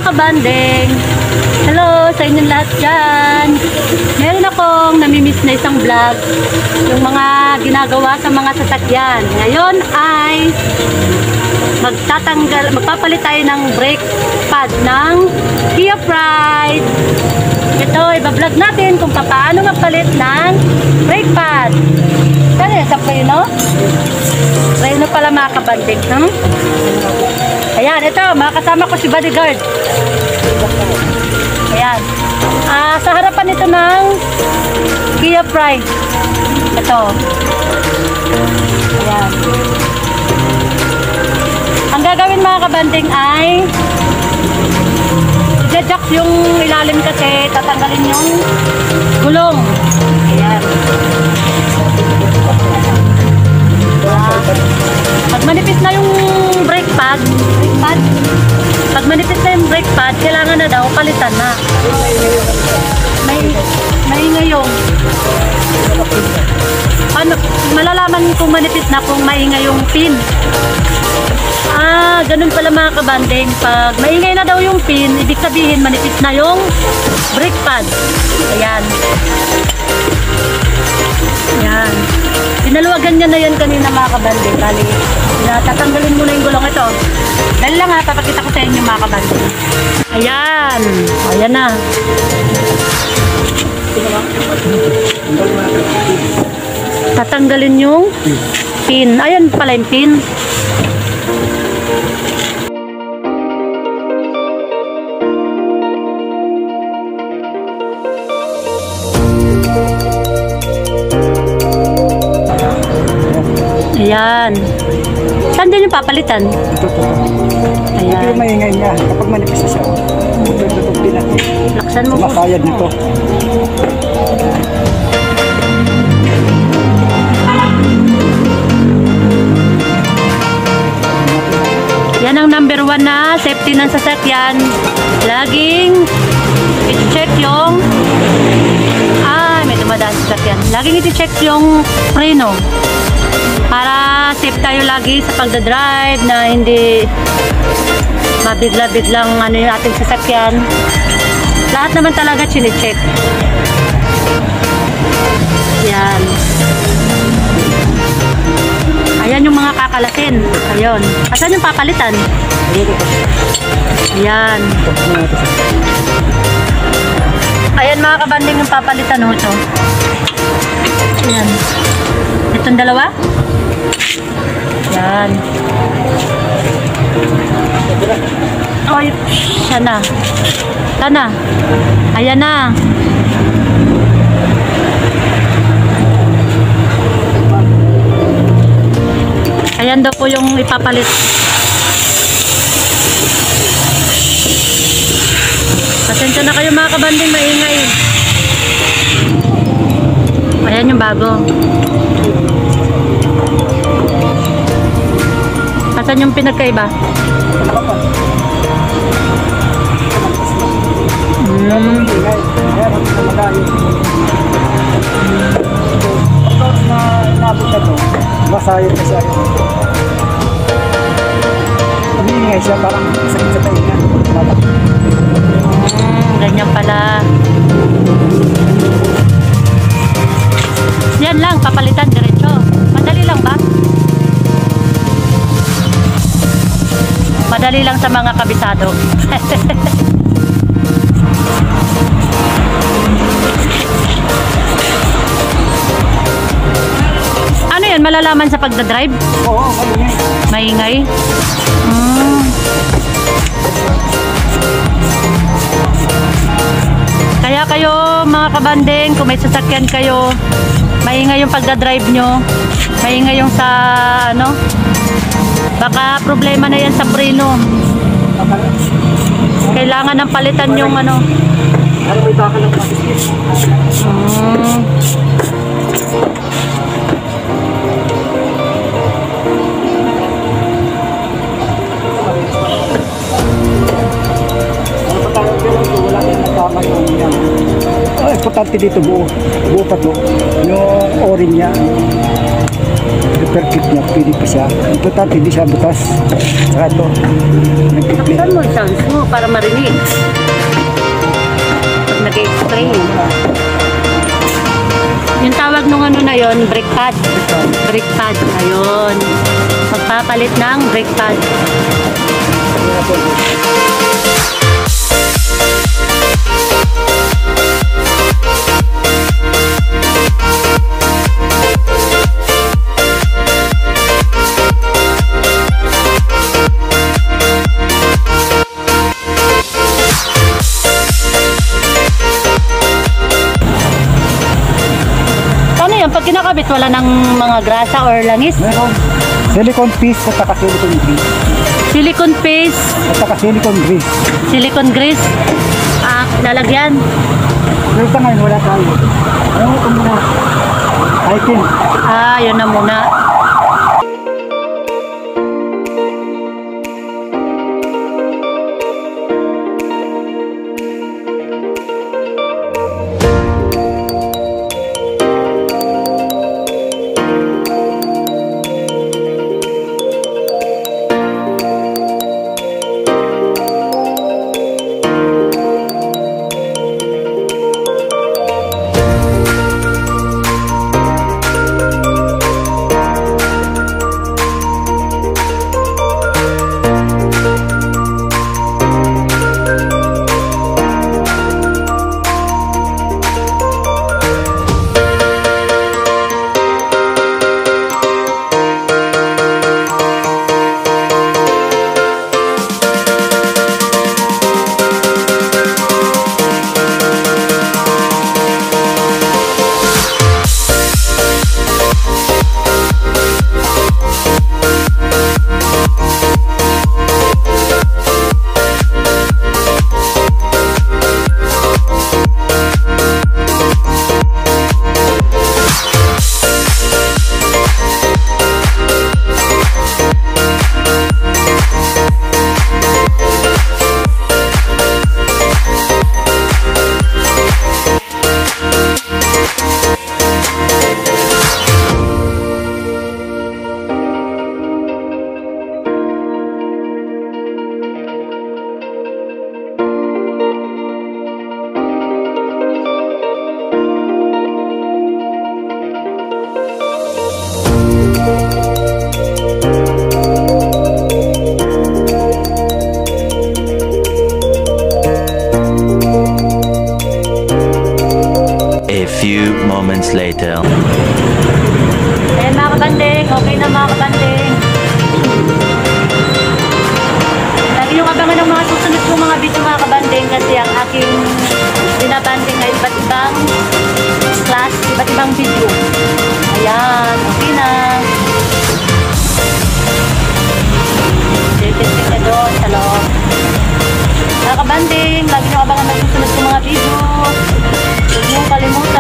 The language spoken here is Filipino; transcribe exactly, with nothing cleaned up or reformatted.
kabanding. Hello sa inyong lahat dyan. Meron akong namimiss na isang vlog. Yung mga ginagawa sa mga sasakyan. Ngayon ay magtatanggal, magpapalit tayo ng brake pad ng Kia Pride. Ito, ibablog natin kung paano magpalit ng brake pad. Saan yun? Sa preno? Preno pala mga kabanding. Hmm? Ayan, ito, makakasama ko si bodyguard. Ayan. Ah, sa harapan ito ng Kia Pride. Ito. Ayan. Ang gagawin mga kabanding ay i-jack yung ilalim kasi tatanggalin yung gulong. Ayan. Ah, pag manipis na yung brake pad, brake pad, pag manipis na yung brake pad, kailangan na daw palitan na. May, may ngayong. Ano, malalaman kung manipis na kung maingay yung pin. Ah, ganun pala mga kabanding. Pag maingay na daw yung pin, ibig sabihin manipis na yung brake pad. Ayan. Ayan. Pinaluwagan niya na yan kanina mga kabanding. Bali, tatanggalin muna yung gulong ito. Dahil lang ha, papakita ko sa inyo mga kabanding. Ayan. Ayan na. Tatanggalin yung pin. Ayan pala yung pin. Ayan. Saan din yung papalitan? Ito, ito. Ayan. Ito yung maingay niya. Kapag manipis na siya, tututog din natin. Laksan mo po. Sumakayad nito. Yan ang number one na safety ng sasakyan. Laging i-check yung ay, may dumadaan sa sasakyan. Laging i-check yung preno. Para safe tayo lagi sa pagdadrive na hindi mabigla-biglang ano yung ating sasakyan. Lahat naman talaga chine-check. Yan. Ayan yung mga kakalasin. Ayun. Asan yung papalitan? Ayan. Ayan mga kabanding yung papalitan ho ito. Ayan. Itong dalawa? Ayan. Ay, siya na. Sana. Ayan na. Ayan daw po yung ipapalit. Pasensya na kayo mga kabanding, maingay. Ayan yung bago. Asan yung pinagkaiba? Hmm. Pagkat na inabot na ito, masayot na siya. Umingay siya, parang sakit sa tayo niya. Hmm, ganyan pala. Yan lang, papalitan diretso. Madali lang ba? Madali lang sa mga kabisado. Ano yan? Malalaman sa pagdadrive? Oo, Maingay? maingay. Hmm. Kaya kayo mga kabanding, kung may sasakyan kayo, maingay yung pagdadrive nyo, maingay yung sa ano, baka problema na yan sa preno. Kailangan ng palitan yung ano. Ano may baka lang patikis? Hmm. Ano pa tayo pero wala tayong natama yung yan. Ay, importante dito buo. Buo pa to. Yung orin niya. Yung perfect niya. Pwede pa siya. Importante hindi siya butas. Saka ito. Nag-click. Saan mo yung sounds mo para marinig? Pag nag-explain. Yung tawag nung ano na yon, brake pad. Ito, brake pad. Ayun. Magpapalit ng brake pad. Pag kinakabit, wala ng mga grasa or langis. Meron. Silicone piece at saka silicone grease. Silicone paste, At saka silicone grease. silicone grease, ah, lalagyan. Pero sa ngayon, wala tayo. Ano ito muna? Item. Ah, yun na muna. A few moments later. Ayan mga kabanding, okay na mga kabanding. Lagi yung abangan ng mga susunod kong mga video mga kabanding kasi ang aking binabanding ay iba't ibang class, iba't ibang video. Ayan, okay na. Testing na doon sa loob. Mga kabanding, lagi nyo abangan ng susunod kong mga video. Huwag nyo kalimutan